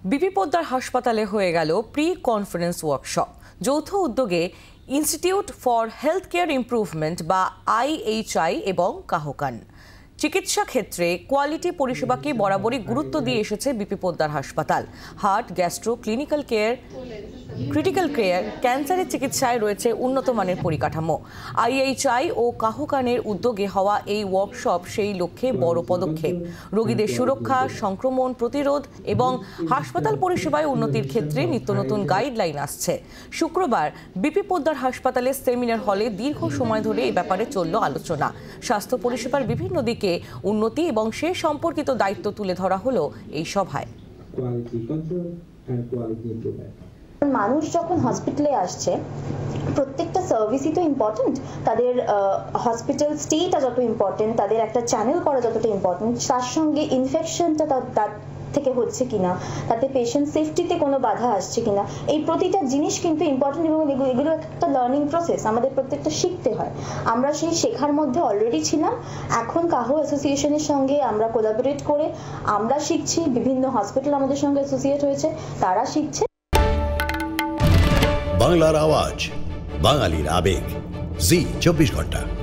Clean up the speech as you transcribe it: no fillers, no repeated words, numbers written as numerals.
BP Poddar হাসপাতালে হয়ে গেল প্রি কনফারেন্স ওয়ার্কশপ। যৌথ উদ্যোগে institute for health care improvement বা IHI এবং কাহকান। চিকিৎসা ক্ষেত্রে কোয়ালিটি পরিষেবাকে বরাবরই গুরুত্ব দিয়ে এসেছে বিপি পোদ্দার হাসপাতাল। হার্ট, গ্যাস্ট্রো, ক্রিটিক্যাল কেয়ার, ক্যান্সারের চিকিৎসায় রয়েছে উন্নত মানের পরিকাঠামো। IHI ও কাহকানের উদ্যোগে হওয়া এই ওয়ার্কশপ সেই লক্ষ্যে বড় পদক্ষেপ। রোগীদের সুরক্ষা, সংক্রমণ প্রতিরোধ এবং হাসপাতাল পরিষেবায় উন্নতির ক্ষেত্রে নিত্য নতুন গাইডলাইন আসছে। শুক্রবার বিপি পোদ্দার হাসপাতালের সেমিনার হলে দীর্ঘ সময় ধরে এই ব্যাপারে চলল আলোচনা। স্বাস্থ্য পরিষেবার বিভিন্ন দিকে উন্নতি এবং সে সম্পর্কিত দায়িত্ব তুলে ধরা হলো এই সভায়। মানুষ যখন হসপিটালে আসছে, প্রত্যেকটা সার্ভিসই তো ইম্পর্টেন্ট। তাদের হসপিটাল স্টেটা যত ইম্পর্টেন্ট, তাদের একটা চ্যানেল করা যতটা ইম্পর্টেন্ট, তার সঙ্গে ইনফেকশনটা তার থেকে হচ্ছে কিনা, তাতে পেশেন্ট সেফটিতে কোনো বাধা আসছে কিনা, এই প্রতিটা জিনিস কিন্তু ইম্পর্টেন্ট এবং এগুলো একটা লার্নিং প্রসেস। আমাদের প্রত্যেকটা শিখতে হয়। আমরা সেই শেখার মধ্যে অলরেডি ছিলাম। এখন কাহো অ্যাসোসিয়েশনের সঙ্গে আমরা কোলাবোরেট করে আমরা শিখছি। বিভিন্ন হসপিটাল আমাদের সঙ্গে অ্যাসোসিয়েট হয়েছে, তারা শিখছে। বাংলার আওয়াজ, বাঙালির আবেগ, জি 24 ঘন্টা।